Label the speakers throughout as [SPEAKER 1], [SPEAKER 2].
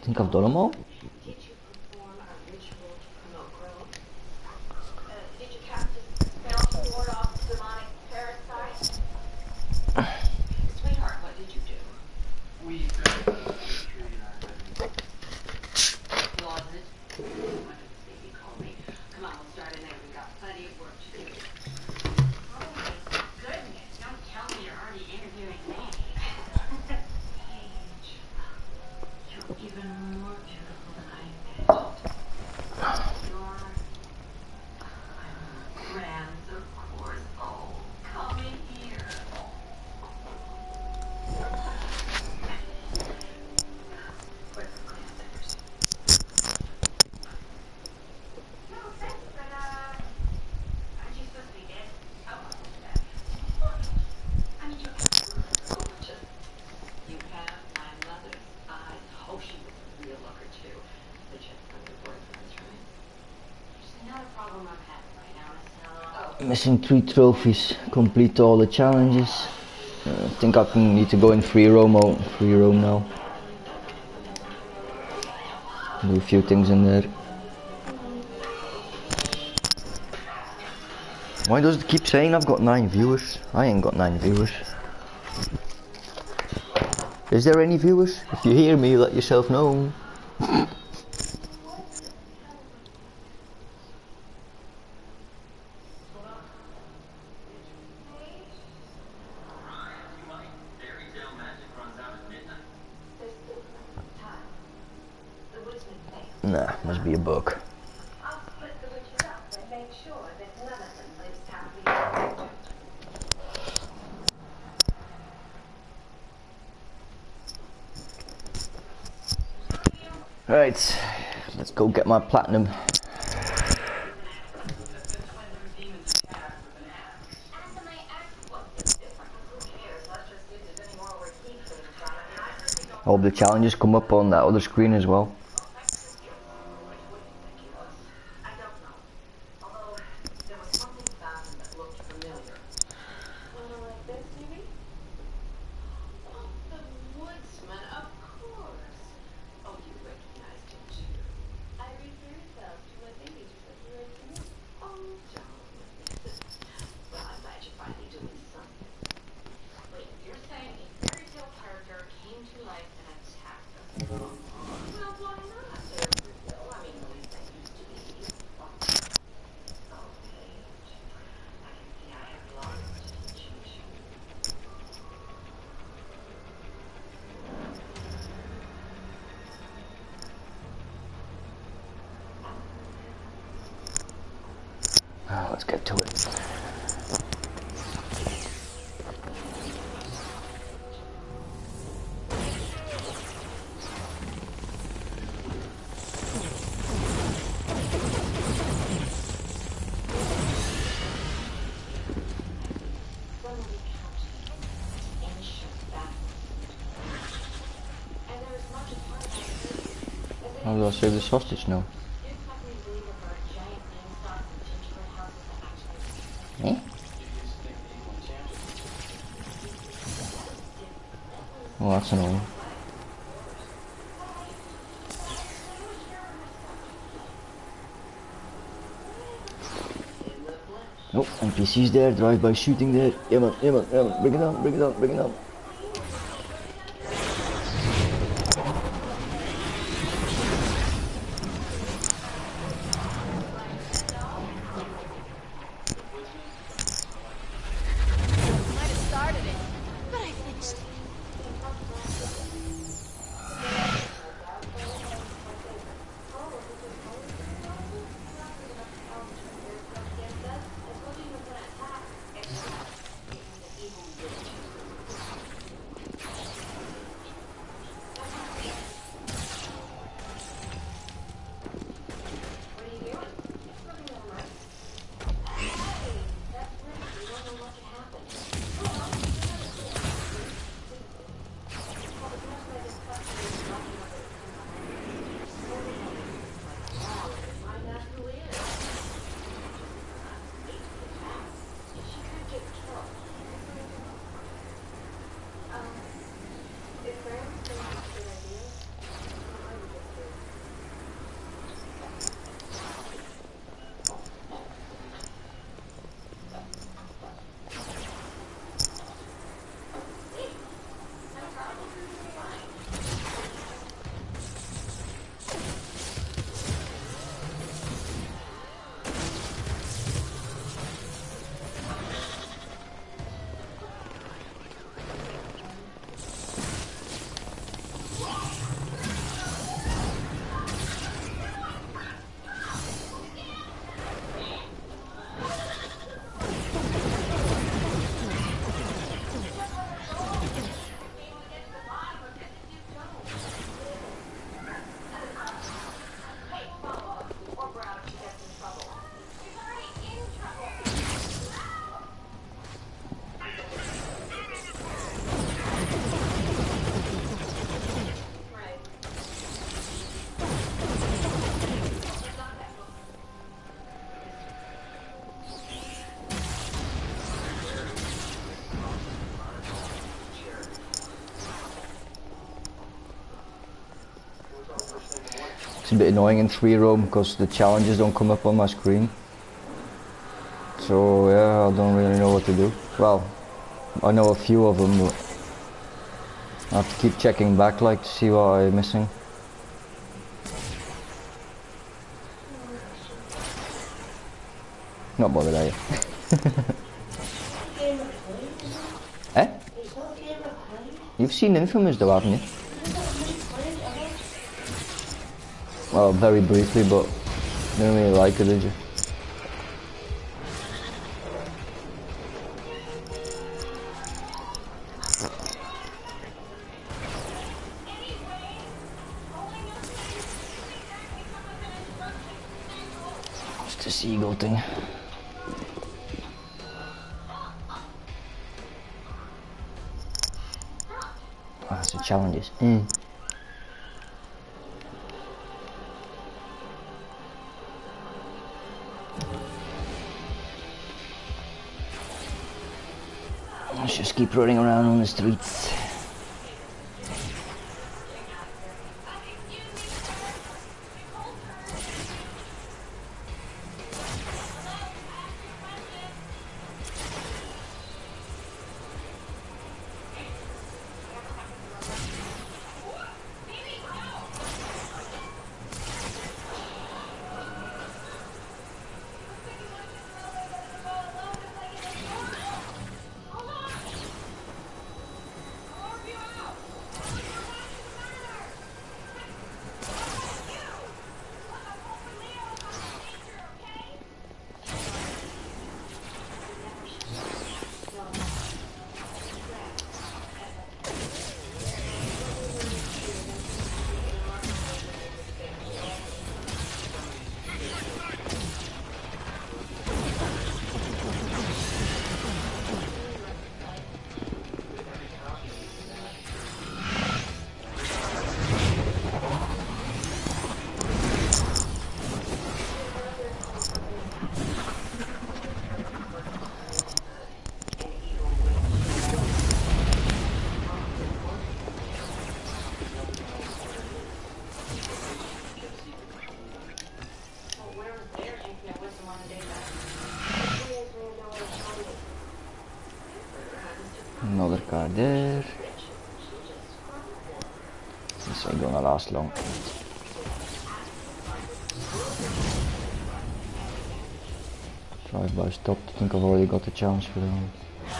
[SPEAKER 1] think I've done them all. Missing 3 trophies, complete all the challenges. I think I can need to go in free roam now. Do a few things in there. Why does it keep saying I've got 9 viewers? I ain't got 9 viewers. Is there any viewers? If you hear me, let yourself know. Nah, must be a bug. Right, let's go get my platinum. I hope the challenges come up on that other screen as well. Let's get to it. How do I save the sausage now? Eh? Oh, that's annoying. Oh, NPCs there, drive-by shooting there. Yeah man, yeah man, yeah man. Bring it on, bring it on, bring it on. It's a bit annoying in 3 roam because the challenges don't come up on my screen. So yeah, I don't really know what to do. Well, I know a few of them, but I have to keep checking back like to see what I'm missing. Not bothered, are you? Eh? You've seen Infamous though, haven't you? Well, very briefly, but you didn't really like it, did you? It's the seagull thing. Ah, that's the challenges. Let's just keep running around on the streets. Another car there. This ain't gonna last long. Drive-by stopped. I think I've already got the challenge for them.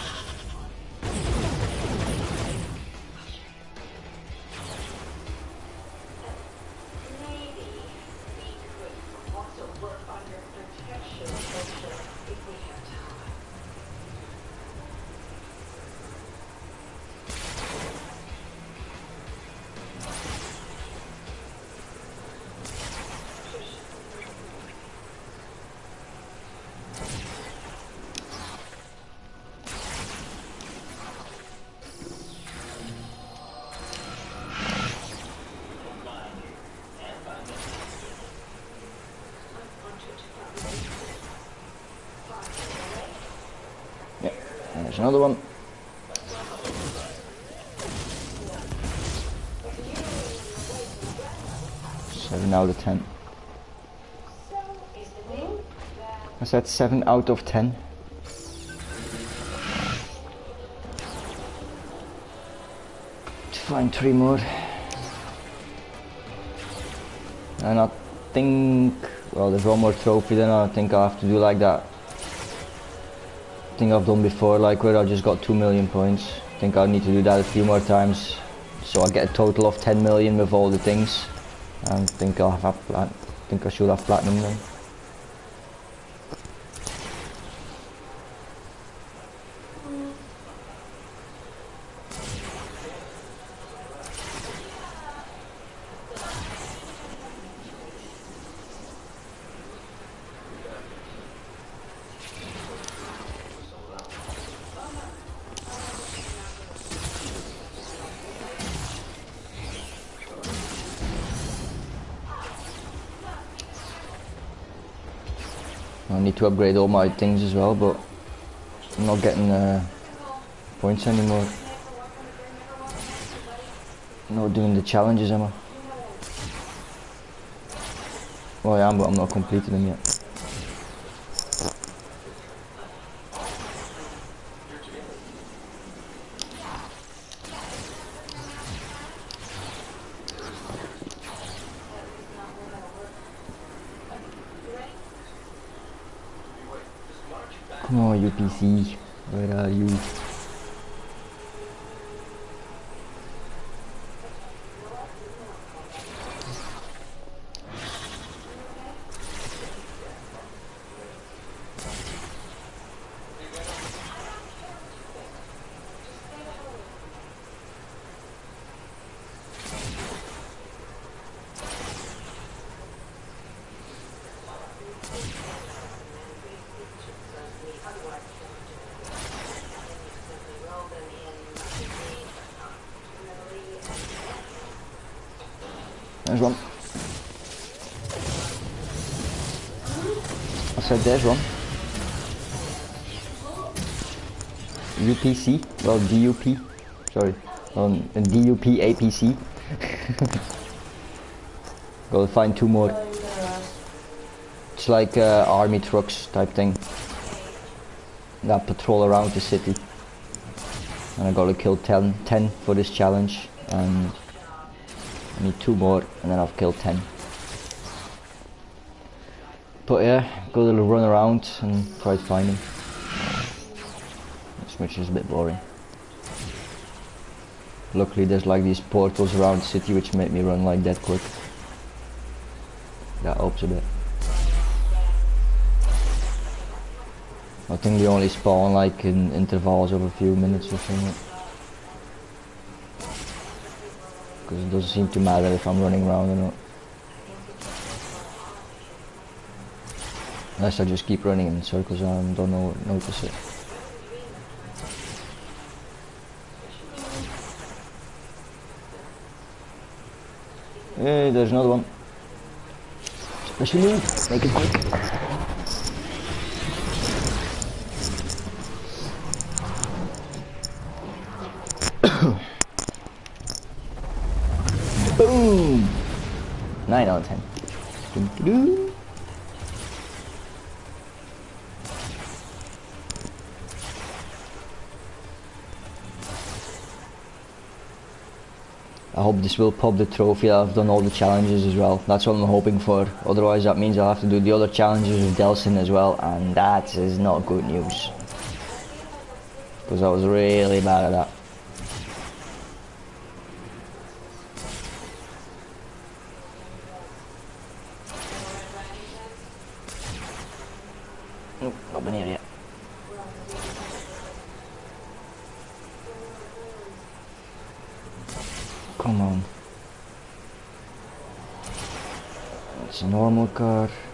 [SPEAKER 1] Yeah, and there's another one. Seven out of 10. I said 7 out of 10. To find 3 more. And I think, well, there's one more trophy, then I think I have to do like that thing I've done before, like where I just got 2 million points. I think I need to do that a few more times, so I get a total of 10 million with all the things. And I think I should have platinum then. I need to upgrade all my things as well, but I'm not getting points anymore. Not doing the challenges, am I? Oh yeah, but I'm not completing them yet. Come on, UPC, where are you? There's one. I said there's one. UPC, well DUP, sorry, DUP APC. Gotta find 2 more. It's like army trucks type thing that patrol around the city. And I gotta kill 10 for this challenge, and I need 2 more and then I've killed 10. But yeah, go a little run around and try to find them. Which is a bit boring. Luckily there's like these portals around the city which make me run like that quick. That helps a bit. I think they only spawn like in intervals of a few minutes or something. Because it doesn't seem to matter if I'm running around or not. Unless I just keep running in circles and don't notice it. Hey, there's another one. Special move, make it quick. Boom! 9 out of 10. Doo-doo-doo. I hope this will pop the trophy. I've done all the challenges as well. That's what I'm hoping for. Otherwise that means I'll have to do the other challenges with Delsin as well, and that is not good news. Because I was really bad at that. Nope, not been here yet. Come on. It's a normal car.